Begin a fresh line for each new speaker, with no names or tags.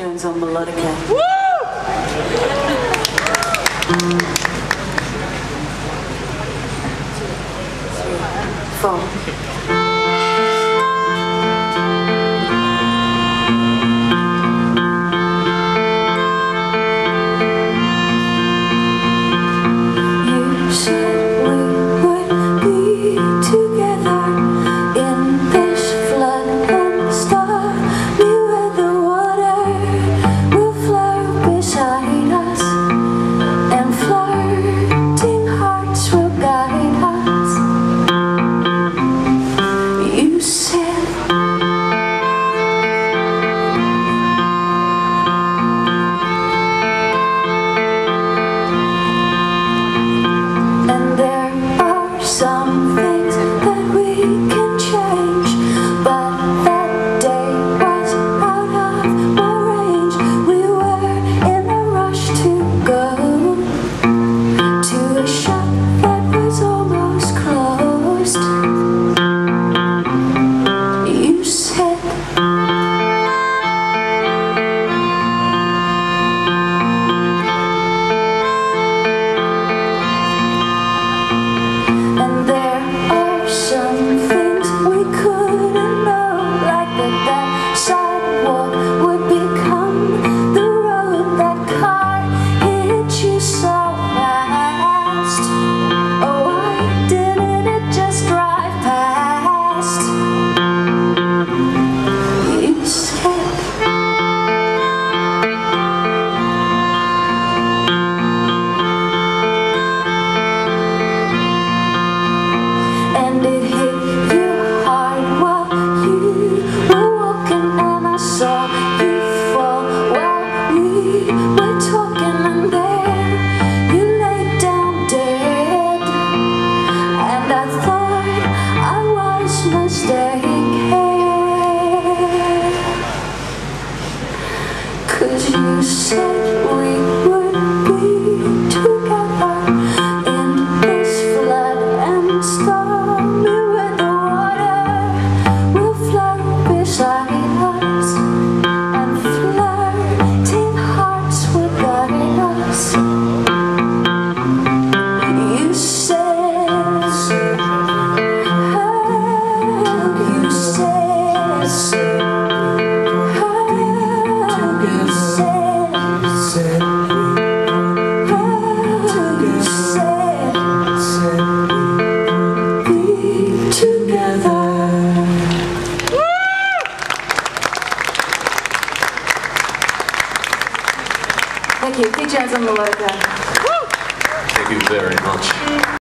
Jones on melodica.
You said we would be together in this flood and stormy weather. Water will flow beside us, and flirting hearts will guide us. You said some things that we can change, but that day was out of my range. We were in a rush to go to a shop that was almost closed. You said you said we would be together in this flood and stormy weather. Water will flow beside us, and flirting hearts will guide us. You said, you said.
Thank you. Keith Jones on melodica.
Thank you very much.